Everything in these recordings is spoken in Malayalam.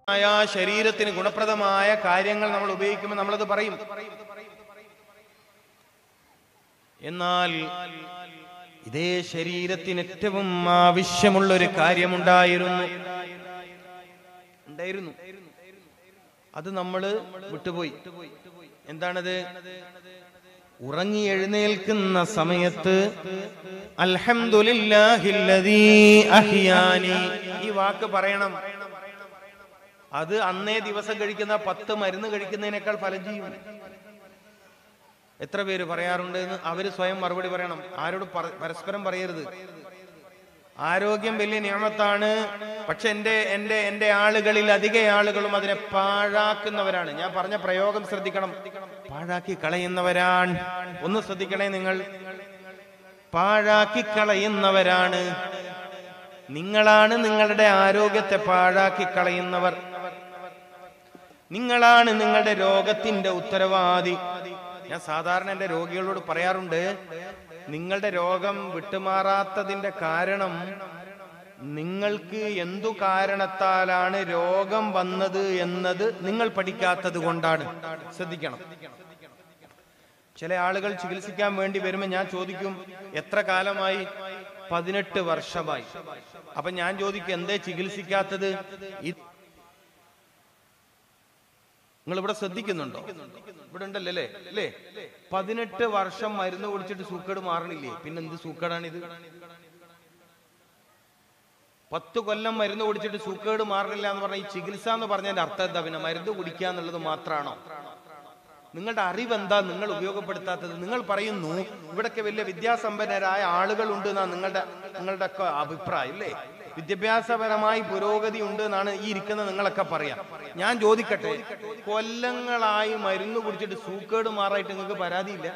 ശരീരത്തിന് ഗുണപ്രദമായ കാര്യങ്ങൾ നമ്മൾ ഉപയോഗിക്കുമ്പോൾ നമ്മളത് പറയും. എന്നാൽ ഇതേ ശരീരത്തിന് ഏറ്റവും ആവശ്യമുള്ളൊരു കാര്യമുണ്ടായിരുന്നു, അത് നമ്മൾ വിട്ടുപോയി. എന്താണത്? ഉറങ്ങി എഴുന്നേൽക്കുന്ന സമയത്ത് അൽഹംദുലില്ലാഹില്ലദീ അഹ്യാനി, ഈ വാക്ക് പറയണം. അത് അന്നേ ദിവസം കഴിക്കുന്ന 10 മരുന്ന് കഴിക്കുന്നതിനേക്കാൾ ഫലം ചെയ്യും. എത്ര പേര് പറയാറുണ്ട് എന്ന് അവര് സ്വയം മറുപടി പറയണം. ആരോട് പരസ്പരം പറയരുത്. ആരോഗ്യം വലിയ നിയമത്താണ്, പക്ഷെ എന്റെ ആളുകളിൽ അധിക ആളുകളും അതിനെ പാഴാക്കുന്നവരാണ്. ഞാൻ പറഞ്ഞ പ്രയോഗം ശ്രദ്ധിക്കണം. പാഴാക്കി കളയുന്നവരാണ്. ഒന്ന് ശ്രദ്ധിക്കണേ നിങ്ങൾ. പാഴാക്കി കളയുന്നവരാണ്. നിങ്ങളാണ് നിങ്ങളുടെ ആരോഗ്യത്തെ പാഴാക്കി കളയുന്നവർ. നിങ്ങളാണ് നിങ്ങളുടെ രോഗത്തിന്റെ ഉത്തരവാദി. ഞാൻ സാധാരണ എന്റെ രോഗികളോട് പറയാറുണ്ട്, നിങ്ങളുടെ രോഗം വിട്ടുമാറാത്തതിന്റെ കാരണം നിങ്ങൾക്ക് എന്തു കാരണത്താലാണ് രോഗം വന്നത് എന്നത് നിങ്ങൾ പഠിക്കാത്തത് കൊണ്ടാണ്. ശ്രദ്ധിക്കണം. ചില ആളുകൾ ചികിത്സിക്കാൻ വേണ്ടി വരുമ്പോൾ ഞാൻ ചോദിക്കും, എത്ര കാലമായി? 18 വർഷമായി. അപ്പൊ ഞാൻ ചോദിക്കും, എന്തേ ചികിത്സിക്കാത്തത്? നിങ്ങൾ ഇവിടെ ശ്രദ്ധിക്കുന്നുണ്ടോ? ഇവിടെ ഉണ്ടല്ലേ അല്ലേ? 18 വർഷം മരുന്ന് കുടിച്ചിട്ട് സൂക്കേട് മാറണില്ലേ? പിന്നെ എന്ത് സൂക്കേടാണിത്? 10 കൊല്ലം മരുന്ന് കുടിച്ചിട്ട് സൂക്കേട് മാറണില്ല എന്ന് പറഞ്ഞാൽ ഈ ചികിത്സ എന്ന് പറഞ്ഞതിന്റെ അർത്ഥം എന്താ? പിന്നെ മരുന്ന് കുടിക്കുക എന്നുള്ളത് മാത്രമാണോ? നിങ്ങളുടെ അറിവ് എന്താ നിങ്ങൾ ഉപയോഗപ്പെടുത്താത്തത്? നിങ്ങൾ പറയുന്നു ഇവിടൊക്കെ വലിയ വിദ്യാസമ്പന്നരായ ആളുകളുണ്ട് എന്നാ നിങ്ങളുടെ ഒക്കെ അഭിപ്രായം അല്ലേ? വിദ്യാഭ്യാസപരമായി പുരോഗതി ഉണ്ട് എന്നാണ് ഈ ഇരിക്കുന്ന നിങ്ങളൊക്കെ പറയാം. ഞാൻ ചോദിക്കട്ടെ, കൊല്ലങ്ങളായി മരുന്ന് കുടിച്ചിട്ട് സൂക്കേട് മാറായിട്ട് നിങ്ങൾക്ക് പരാതിയില്ല?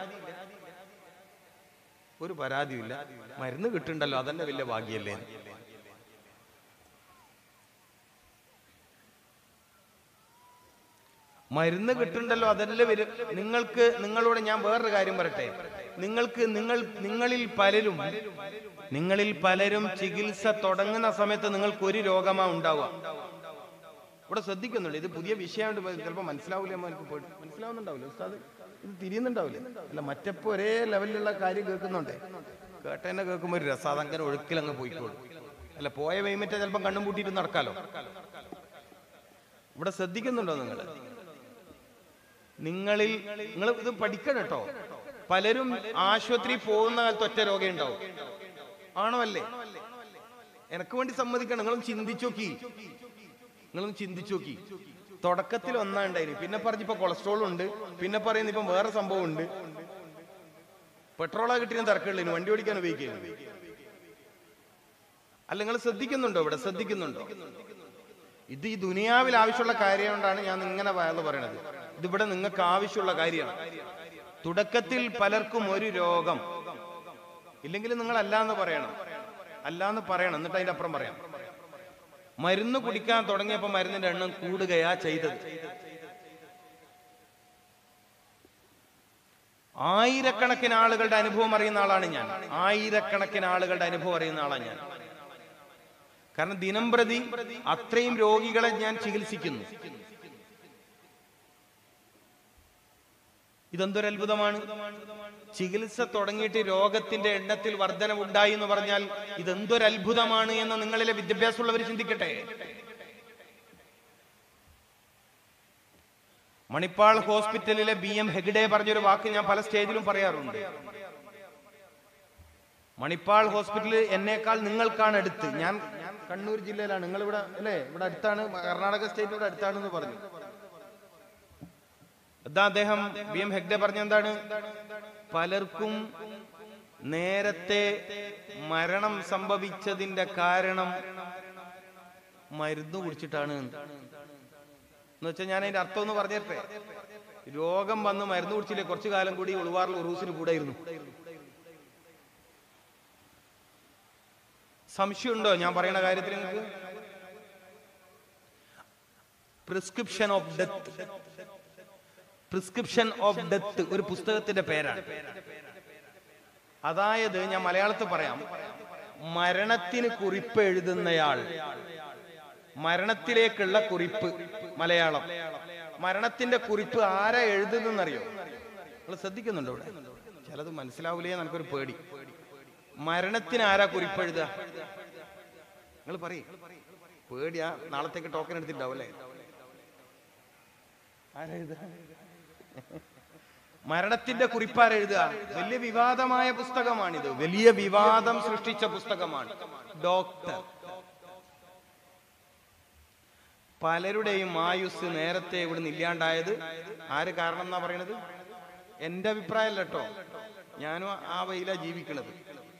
ഒരു പരാതിയില്ല. മരുന്ന് കിട്ടുണ്ടല്ലോ, അതന്നെ വലിയ ഭാഗ്യല്ലേ? മരുന്ന് കിട്ടുണ്ടല്ലോ, അതല്ലേ വരും. നിങ്ങളോട് ഞാൻ വേറൊരു കാര്യം പറയട്ടെ. നിങ്ങളിൽ പലരും ചികിത്സ തുടങ്ങുന്ന സമയത്ത് നിങ്ങൾക്ക് ഒരു രോഗമാ ഉണ്ടാവുക. ഇവിടെ ശ്രദ്ധിക്കുന്നുണ്ട്. ഇത് പുതിയ വിഷയമായിട്ട് ചിലപ്പോൾ മനസ്സിലാവില്ല. മനസ്സിലാവുന്നുണ്ടാവില്ല ഉസ്താദ്? ഇത് തിരിയുന്നുണ്ടാവില്ല. അല്ല, മറ്റപ്പോ ഒരേ ലെവലിലുള്ള കാര്യം കേൾക്കുന്നുണ്ടേ. കേട്ടന്നെ കേൾക്കുമ്പോൾ ഒരു രസം, അതങ്ങനെ ഒഴുക്കിലങ്ങ് പോയിക്കോളും. അല്ല, പോയ വൈമറ്റ ചിലപ്പോൾ കണ്ണും പൂട്ടിയിട്ട് നടക്കാലോ. ഇവിടെ ശ്രദ്ധിക്കുന്നുണ്ടോ നിങ്ങൾ ഇത് പഠിക്കണം കേട്ടോ. പലരും ആശുപത്രി പോകുന്ന കാലത്ത് ഒറ്റ രോഗം ഉണ്ടാവും. ആണോ അല്ലേ? എനക്ക് വേണ്ടി സമ്മതിക്കണം. നിങ്ങളൊന്ന് ചിന്തിച്ചു നോക്കി. തുടക്കത്തിൽ ഒന്നാണ്ടായിരുന്നു, പിന്നെ പറഞ്ഞിപ്പോ കൊളസ്ട്രോൾ ഉണ്ട്, പിന്നെ പറയുന്ന ഇപ്പം വേറെ സംഭവം ഉണ്ട്. പെട്രോളാ കിട്ടിയ തിരക്കുള്ളൂ, വണ്ടി ഓടിക്കാൻ ഉപയോഗിക്കുന്നു. അല്ല, നിങ്ങൾ ശ്രദ്ധിക്കുന്നുണ്ടോ? ഇവിടെ ശ്രദ്ധിക്കുന്നുണ്ടോ? ഇത് ഈ ദുനിയാവിൽ ആവശ്യമുള്ള കാര്യം കൊണ്ടാണ് ഞാൻ ഇങ്ങനെ വയല് പറയണത്. ഇതിവിടെ നിങ്ങൾക്ക് ആവശ്യമുള്ള കാര്യമാണ്. തുടക്കത്തിൽ പലർക്കും ഒരു രോഗം ഇല്ലെങ്കിൽ നിങ്ങൾ അല്ലാന്ന് പറയണം, എന്നിട്ട് അതിന്റെ അപ്പുറം പറയാം. മരുന്ന് കുടിക്കാൻ തുടങ്ങിയപ്പോ മരുന്നിന്റെ എണ്ണം കൂടുകയാ ചെയ്തത്. ആയിരക്കണക്കിന് ആളുകളുടെ അനുഭവം അറിയുന്ന ആളാണ് ഞാൻ. കാരണം ദിനം പ്രതി അത്രയും രോഗികളെ ഞാൻ ചികിത്സിക്കുന്നു. ഇതെന്തൊരു അത്ഭുതമാണ്! ചികിത്സ തുടങ്ങിയിട്ട് രോഗത്തിന്റെ എണ്ണത്തിൽ വർധനവുണ്ടായി എന്ന് പറഞ്ഞാൽ ഇതെന്തൊരു അത്ഭുതമാണ് എന്ന് നിങ്ങളിലെ വിദ്യാഭ്യാസമുള്ളവർ ചിന്തിക്കട്ടെ. മണിപ്പാൾ ഹോസ്പിറ്റലിലെ BM ഹെഗ്ഡെ പറഞ്ഞൊരു വാക്ക് ഞാൻ പല സ്റ്റേജിലും പറയാറുണ്ട്. മണിപ്പാൾ ഹോസ്പിറ്റൽ എന്നേക്കാൾ നിങ്ങൾക്കാണ് അടുത്ത്. ഞാൻ കണ്ണൂർ ജില്ലയിലാണ്, നിങ്ങൾ ഇവിടെ അല്ലേ? ഇവിടെ അടുത്താണ്, കർണാടക സ്റ്റേറ്റ് ഇവിടെ അടുത്താണെന്ന് പറഞ്ഞു. അദ്ദേഹം BM ഹെഗ്ഡെ പറഞ്ഞ എന്താണ്? പലർക്കും നേരത്തെ മരണം സംഭവിച്ചതിന്റെ കാരണം മരുന്ന് കുടിച്ചിട്ടാണ് എന്ന് വെച്ചാൽ, ഞാൻ അതിന്റെ അർത്ഥം ഒന്ന് പറഞ്ഞിട്ടേ. രോഗം വന്ന് മരുന്ന് കുടിച്ചില്ലേ, കുറച്ചു കാലം കൂടി ഉൾവാറിൽ ഉറൂസിന് കൂടായിരുന്നു. സംശയമുണ്ടോ ഞാൻ പറയുന്ന കാര്യത്തിൽ? നിങ്ങൾക്ക് പ്രിസ്ക്രിപ്ഷൻ ഓഫ് ഡെത്ത് ഒരു പുസ്തകത്തിന്റെ പേരാണ്. അതായത് ഞാൻ മലയാളത്തിൽ പറയാം, മരണത്തിന് കുറിപ്പ് എഴുതുന്നയാൾ മരണത്തിലേക്കുള്ള കുറിപ്പ് മലയാളം. മരണത്തിന്റെ കുറിപ്പ് ആരാ എഴുതുന്നറിയോ? നിങ്ങൾ ശ്രദ്ധിക്കുന്നുണ്ടോ? ഇവിടെ ചിലത് മനസ്സിലാവില്ലേ, നമുക്കൊരു പേടി. മരണത്തിന് ആരാ കുറിപ്പ് എഴുതുക? നിങ്ങൾ പറയും. പേടിയാ, നാളത്തേക്ക് ടോക്കൺ എടുത്തിട്ടുണ്ടാവും അല്ലേ? ആരാ എഴുതുക? മരണത്തിന്റെ കുറിപ്പാരെഴുതുക? വലിയ വിവാദമായ പുസ്തകമാണിത്, വലിയ വിവാദം സൃഷ്ടിച്ച പുസ്തകമാണ്. ഡോക്ടർ. പലരുടെയും ആയുസ് നേരത്തെ ഇവിടുന്ന് ഇല്ലാണ്ടായത് ആര് കാരണം എന്നാ പറയണത്? എന്റെ അഭിപ്രായമല്ല കേട്ടോ, ഞാനും ആ വഴിയിലാ ജീവിക്കുന്നത്.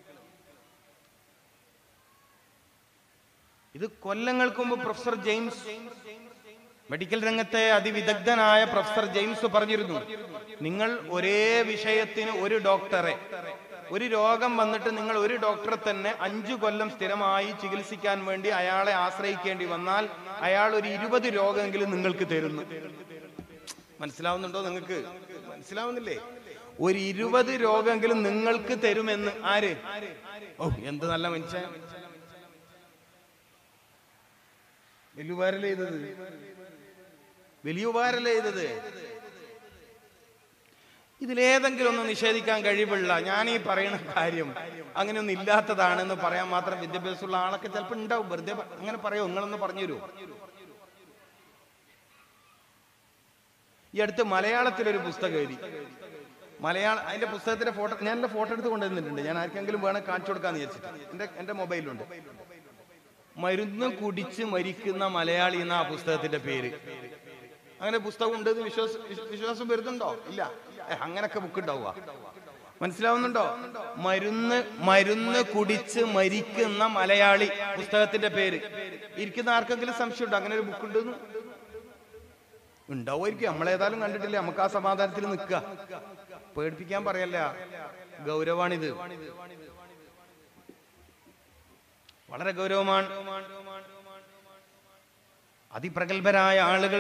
ഇത് കൊല്ലങ്ങൾക്ക് മുമ്പ് പ്രൊഫസർ ജെയിംസ്, മെഡിക്കൽ രംഗത്തെ അതിവിദഗ്ധനായ പ്രൊഫസർ ജെയിംസ് പറഞ്ഞിരുന്നു, നിങ്ങൾ ഒരേ വിഷയത്തിന് ഒരു ഡോക്ടറെ, ഒരു രോഗം വന്നിട്ട് നിങ്ങൾ ഒരു ഡോക്ടറെ തന്നെ 5 കൊല്ലം സ്ഥിരമായി ചികിത്സിക്കാൻ വേണ്ടി അയാളെ ആശ്രയിക്കേണ്ടി വന്നാൽ അയാൾ ഒരു 20 രോഗമെങ്കിലും നിങ്ങൾക്ക് തരുന്നു. മനസ്സിലാവുന്നുണ്ടോ? നിങ്ങൾക്ക് മനസ്സിലാവുന്നില്ലേ? ഒരു 20 രോഗമെങ്കിലും നിങ്ങൾക്ക് തരുമെന്ന്. ആര്? ഓ, എന്ത് നല്ല മനുഷ്യൻ! വലിയ ഉപകാരല്ലേ ചെയ്തത്? വലിയ ഉപകാരല്ലേ ചെയ്തത്? ഇതിലേതെങ്കിലും ഒന്ന് നിഷേധിക്കാൻ കഴിവുള്ള, ഞാൻ ഈ പറയുന്ന കാര്യം അങ്ങനെയൊന്നും ഇല്ലാത്തതാണെന്ന് പറയാൻ മാത്രം വിദ്യാഭ്യാസമുള്ള ആളൊക്കെ ചിലപ്പോൾ ഉണ്ടാവും. വെറുതെ അങ്ങനെ പറയോ? നിങ്ങളൊന്ന് പറഞ്ഞു തരുമോ? ഈ അടുത്ത് മലയാളത്തിലൊരു പുസ്തകം എഴുതി. അതിന്റെ പുസ്തകത്തിന്റെ ഫോട്ടോ, ഞാൻ എന്റെ ഫോട്ടോ എടുത്ത് കൊണ്ടുവന്നിട്ടുണ്ട്. ഞാൻ ആർക്കെങ്കിലും വേണം കാണിച്ചു കൊടുക്കാന്ന് വിചാരിച്ചിട്ട് എന്റെ മൊബൈലുണ്ട്. മരുന്ന് കുടിച്ച് മരിക്കുന്ന മലയാളി എന്ന ആ പുസ്തകത്തിന്റെ പേര്. അങ്ങനെ പുസ്തകം ഉണ്ട് എന്ന് വിശ്വാസം വരുന്നുണ്ടോ? ഇല്ല. അങ്ങനൊക്കെ ബുക്ക് ഉണ്ടാവുക. മനസ്സിലാവുന്നുണ്ടോ? മരുന്ന് കുടിച്ച് മരിക്കുന്ന മലയാളി പുസ്തകത്തിന്റെ പേര്. ഇരിക്കുന്ന ആർക്കെങ്കിലും സംശയമുണ്ടോ അങ്ങനെ ഒരു ബുക്ക് ഉണ്ടെന്ന്? ഉണ്ടാവുമായിരിക്കും. നമ്മളേതായാലും കണ്ടിട്ടില്ല. നമുക്ക് ആ സമാധാനത്തിൽ നിൽക്കുക. പേടിപ്പിക്കാൻ പറയല്ല, ഗൗരവാണിത്, വളരെ ഗൗരവമാണ്. അതിപ്രഗത്ഭരായ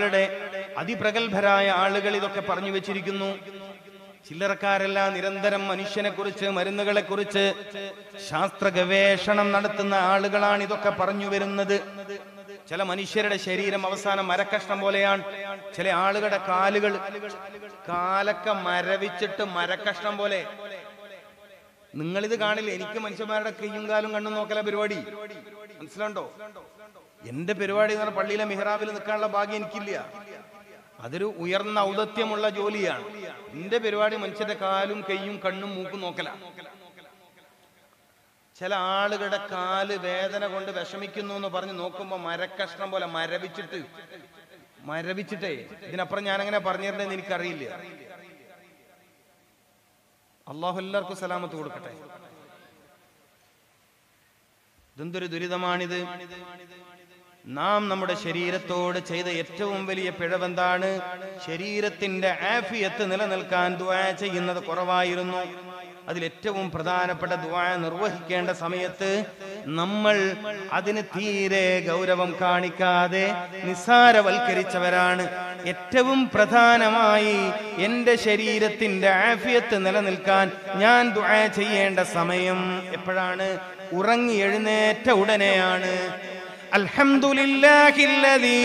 ആളുകൾ ഇതൊക്കെ പറഞ്ഞു വെച്ചിരിക്കുന്നു. ചില്ലറക്കാരല്ല, നിരന്തരം മനുഷ്യനെ കുറിച്ച്, മരുന്നുകളെ കുറിച്ച് ശാസ്ത്ര ഗവേഷണം നടത്തുന്ന ആളുകളാണ് ഇതൊക്കെ പറഞ്ഞു വരുന്നത്. ചില മനുഷ്യരുടെ ശരീരം അവസാനം മരക്കഷ്ണം പോലെയാണ്. ചില ആളുകളുടെ കാലൊക്കെ മരവിച്ചിട്ട് മരക്കഷ്ണം പോലെ. നിങ്ങളിത് കാണില്ല. എനിക്ക് മനുഷ്യന്മാരുടെ കയ്യും കാലും കണ്ണും നോക്കല പരിപാടി. മനസ്സിലുണ്ടോ? എന്റെ പരിപാടി എന്ന് പറഞ്ഞാൽ പള്ളിയിലെ മിഹ്റാബിൽ നിൽക്കാനുള്ള ഭാഗ്യം എനിക്കില്ല. അതൊരു ഉയർന്ന ഔദത്യമുള്ള ജോലിയാണ്. എന്റെ പരിപാടി മനുഷ്യന്റെ കാലും കയ്യും കണ്ണും മൂക്കും നോക്കല. ചില ആളുകളുടെ കാല് വേദന കൊണ്ട് വിഷമിക്കുന്നു എന്ന് പറഞ്ഞ് നോക്കുമ്പോ മരക്കഷ്ണം പോലെ മരവിച്ചിട്ടേ. ഇതിനപ്പുറം ഞാൻ അങ്ങനെ പറഞ്ഞിരുന്നതെന്ന് എനിക്കറിയില്ല. അള്ളാഹു എല്ലാവർക്കും സലാമത്ത് കൊടുക്കട്ടെ. ഇതെന്തൊരു ദുരിതമാണിത്. നാം നമ്മുടെ ശരീരത്തോട് ചെയ്ത ഏറ്റവും വലിയ പിഴവെന്താണ്? ശരീരത്തിന്റെ ആഫിയത്ത് നിലനിൽക്കാൻ ദുആ ചെയ്യുന്നത് കുറവായിരുന്നു. അതിലേറ്റവും പ്രധാനപ്പെട്ട ദുആ നിർവഹിക്കേണ്ട സമയത്ത് നമ്മൾ അതിന് തീരെ ഗൗരവം കാണിക്കാതെ നിസ്സാരവൽക്കരിച്ചവരാണ്. ഏറ്റവും പ്രധാനമായി എന്റെ ശരീരത്തിന്റെ ആഫിയത്ത് നിലനിൽക്കാൻ ഞാൻ ദുആ ചെയ്യേണ്ട സമയം എപ്പോഴാണ്? ഉറങ്ങി എഴുന്നേറ്റ ഉടനെയാണ്. അൽഹംദുലില്ലാഹില്ലദീ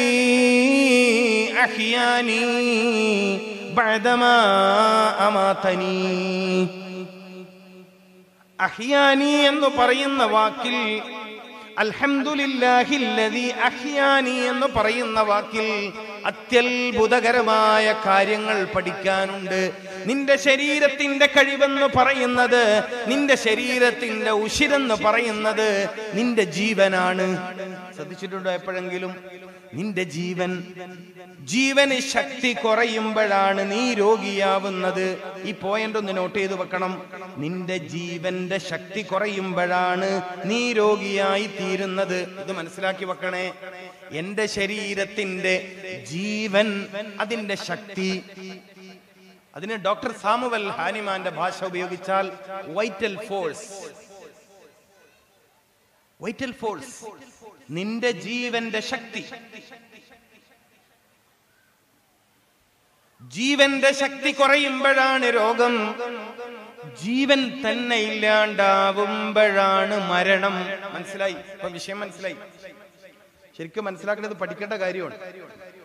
അഹ്യാനി ബഅദമാ അമാതനി. അഹ്യാനി എന്ന് പറയുന്ന വാക്കിൽ, അൽഹംദുലില്ലാഹില്ലദീ അഹ്യാനി എന്ന് പറയുന്ന വാക്കിൽ അത്യത്ഭുതകരമായ കാര്യങ്ങൾ പഠിക്കാനുണ്ട്. നിന്റെ ശരീരത്തിന്റെ കഴിവെന്ന് പറയുന്നത്, നിന്റെ ശരീരത്തിന്റെ ഉശിരെന്ന് പറയുന്നത് നിന്റെ ജീവനാണ്. ശ്രദ്ധിച്ചിട്ടുണ്ടോ എപ്പോഴെങ്കിലും? നിന്റെ ജീവന് ശക്തി കുറയുമ്പോഴാണ് നീ രോഗിയാവുന്നത്. ഈ പോയിന്റ് ഒന്ന് നോട്ട് ചെയ്ത് വെക്കണം. നിന്റെ ജീവന്റെ ശക്തി കുറയുമ്പോഴാണ് നീ രോഗിയായി തീരുന്നത്. ഇത് മനസ്സിലാക്കി വെക്കണേ. എന്റെ ശരീരത്തിന്റെ ജീവൻ, അതിന്റെ ശക്തി, അതിന് ഡോക്ടർ സാമുവൽ ഹാനിമാന്റെ ഭാഷ ഉപയോഗിച്ചാൽ വൈറ്റൽ ഫോഴ്സ്. നിന്റെ ജീവന്റെ ശക്തി. ജീവന്റെ ശക്തി കുറയുമ്പോഴാണ് രോഗം. ജീവൻ തന്നെ ഇല്ലാണ്ടാവുമ്പോഴാണ് മരണം. മനസ്സിലായി? ഇപ്പൊ വിഷയം മനസ്സിലായി? ശരിക്കും മനസ്സിലാക്കേണ്ടത് പഠിക്കേണ്ട കാര്യമാണ്.